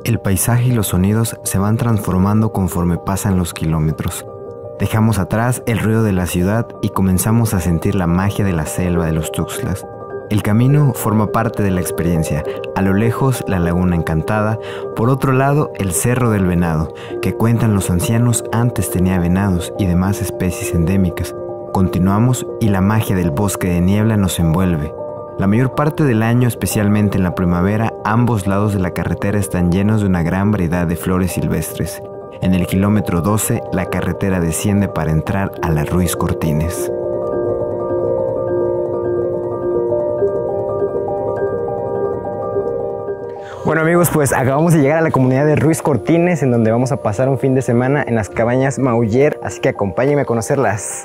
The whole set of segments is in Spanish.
El paisaje y los sonidos se van transformando conforme pasan los kilómetros. Dejamos atrás el ruido de la ciudad y comenzamos a sentir la magia de la selva de los Tuxtlas. El camino forma parte de la experiencia. A lo lejos, la Laguna Encantada. Por otro lado, el Cerro del Venado, que cuentan los ancianos antes tenía venados y demás especies endémicas. Continuamos y la magia del bosque de niebla nos envuelve. La mayor parte del año, especialmente en la primavera, ambos lados de la carretera están llenos de una gran variedad de flores silvestres. En el kilómetro 12, la carretera desciende para entrar a la Ruiz Cortines. Bueno amigos, pues acabamos de llegar a la comunidad de Ruiz Cortines, en donde vamos a pasar un fin de semana en las cabañas Mauller, así que acompáñenme a conocerlas.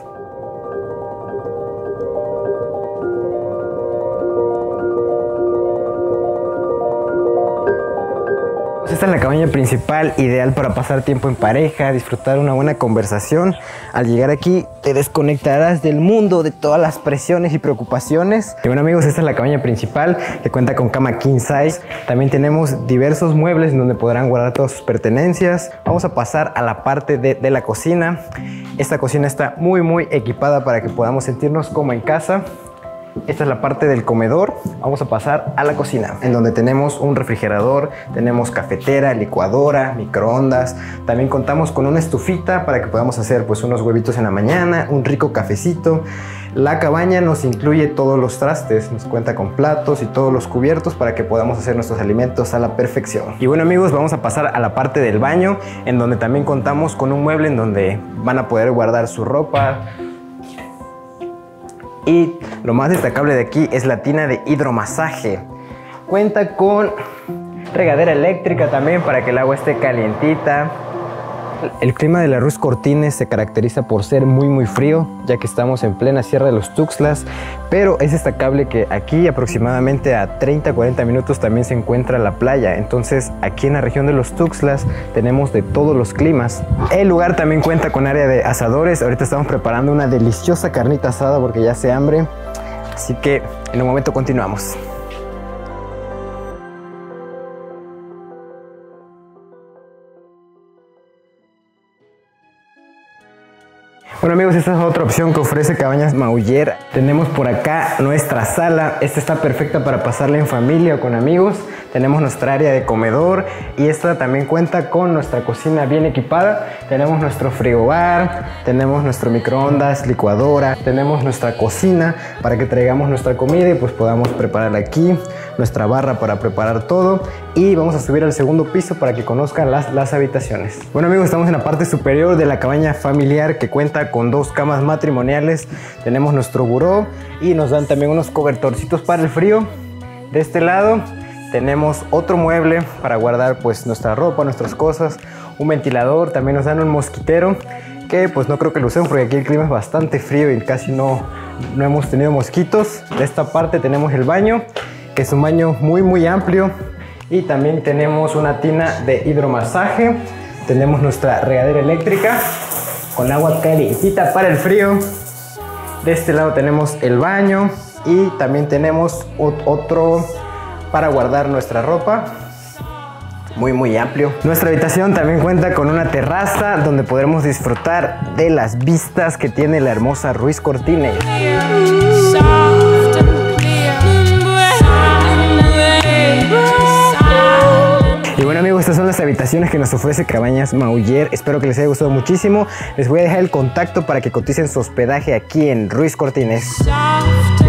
Esta es la cabaña principal, ideal para pasar tiempo en pareja, disfrutar una buena conversación. Al llegar aquí te desconectarás del mundo, de todas las presiones y preocupaciones. Y bueno amigos, esta es la cabaña principal, que cuenta con cama king size. También tenemos diversos muebles en donde podrán guardar todas sus pertenencias. Vamos a pasar a la parte de la cocina. Esta cocina está muy equipada para que podamos sentirnos como en casa. Esta es la parte del comedor. Vamos a pasar a la cocina, en donde tenemos un refrigerador, tenemos cafetera, licuadora, microondas. También contamos con una estufita para que podamos hacer pues unos huevitos en la mañana, un rico cafecito. La cabaña nos incluye todos los trastes, nos cuenta con platos y todos los cubiertos para que podamos hacer nuestros alimentos a la perfección. Y bueno amigos, vamos a pasar a la parte del baño, en donde también contamos con un mueble en donde van a poder guardar su ropa. Y lo más destacable de aquí es la tina de hidromasaje. Cuenta con regadera eléctrica también para que el agua esté calientita. El clima de la Ruiz Cortines se caracteriza por ser muy frío, ya que estamos en plena Sierra de los Tuxtlas, pero es destacable que aquí aproximadamente a 30-40 minutos también se encuentra la playa. Entonces aquí en la región de los Tuxtlas tenemos de todos los climas. El lugar también cuenta con área de asadores. Ahorita estamos preparando una deliciosa carnita asada porque ya hace hambre, así que en un momento continuamos. Bueno amigos, esta es otra opción que ofrece Cabañas Mauller. Tenemos por acá nuestra sala. Esta está perfecta para pasarla en familia o con amigos. Tenemos nuestra área de comedor y esta también cuenta con nuestra cocina bien equipada. Tenemos nuestro frigobar, tenemos nuestro microondas, licuadora, tenemos nuestra cocina para que traigamos nuestra comida y pues podamos preparar aquí, nuestra barra para preparar todo, y vamos a subir al segundo piso para que conozcan las habitaciones. Bueno amigos, estamos en la parte superior de la cabaña familiar, que cuenta con 2 camas matrimoniales. Tenemos nuestro buró y nos dan también unos cobertorcitos para el frío. De este lado tenemos otro mueble para guardar pues nuestra ropa, nuestras cosas, un ventilador. También nos dan un mosquitero, que pues no creo que lo usemos porque aquí el clima es bastante frío y casi no hemos tenido mosquitos. De esta parte tenemos el baño, que es un baño muy amplio, y también tenemos una tina de hidromasaje. Tenemos nuestra regadera eléctrica con agua calientita para el frío. De este lado tenemos el baño y también tenemos otro para guardar nuestra ropa, muy amplio. Nuestra habitación también cuenta con una terraza donde podremos disfrutar de las vistas que tiene la hermosa Ruiz Cortines. Y bueno amigos, estas son las habitaciones que nos ofrece Cabañas Mauller. Espero que les haya gustado muchísimo. Les voy a dejar el contacto para que coticen su hospedaje aquí en Ruiz Cortines.